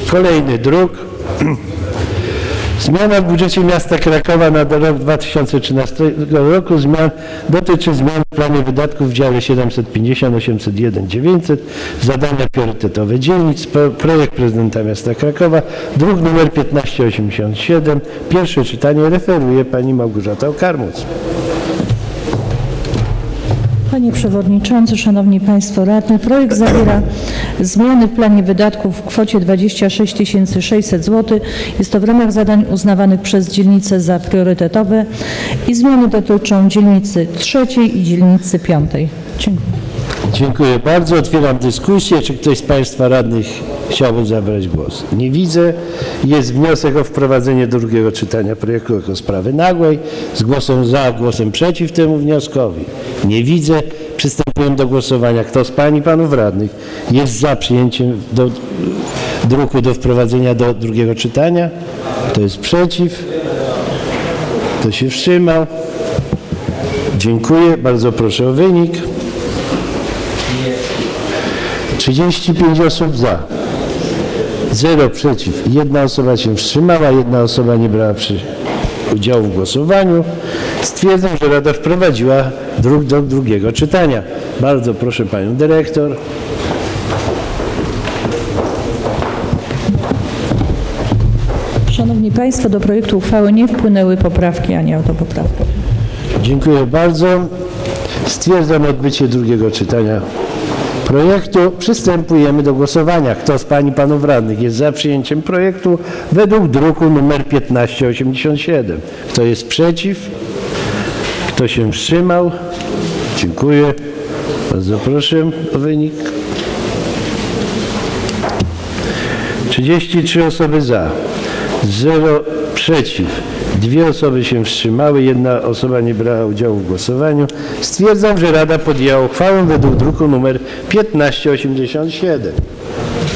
Kolejny druk. Zmiana w budżecie miasta Krakowa na rok 2013 roku dotyczy zmian w planie wydatków w dziale 750 801 900 zadania priorytetowe dzielnic. Projekt prezydenta miasta Krakowa, druk nr 1587. Pierwsze czytanie referuje pani Małgorzata Okarmus. Panie Przewodniczący, Szanowni Państwo Radni, projekt zawiera zmiany w planie wydatków w kwocie 26 600 zł. Jest to w ramach zadań uznawanych przez dzielnice za priorytetowe i zmiany dotyczą dzielnicy 3 i dzielnicy 5. Dziękuję. Dziękuję bardzo. Otwieram dyskusję. Czy ktoś z Państwa radnych chciałby zabrać głos? Nie widzę. Jest wniosek o wprowadzenie do drugiego czytania projektu jako sprawy nagłej z głosem za, głosem przeciw temu wnioskowi. Nie widzę. Przystępujemy do głosowania. Kto z Pań i Panów radnych jest za przyjęciem druku do wprowadzenia do drugiego czytania? Kto jest przeciw? Kto się wstrzymał? Dziękuję. Bardzo proszę o wynik. 35 osób za, 0 przeciw, 1 osoba się wstrzymała, 1 osoba nie brała udziału w głosowaniu. Stwierdzam, że Rada wprowadziła druk do drugiego czytania. Bardzo proszę Panią Dyrektor. Szanowni Państwo, do projektu uchwały nie wpłynęły poprawki ani autopoprawki. Dziękuję bardzo. Stwierdzam odbycie drugiego czytania projektu. Przystępujemy do głosowania. Kto z Pań i Panów radnych jest za przyjęciem projektu według druku nr 1587? Kto jest przeciw? Kto się wstrzymał? Dziękuję. Bardzo proszę o wynik. 33 osoby za, 0 przeciw. 2 osoby się wstrzymały, 1 osoba nie brała udziału w głosowaniu. Stwierdzam, że Rada podjęła uchwałę według druku nr 1587.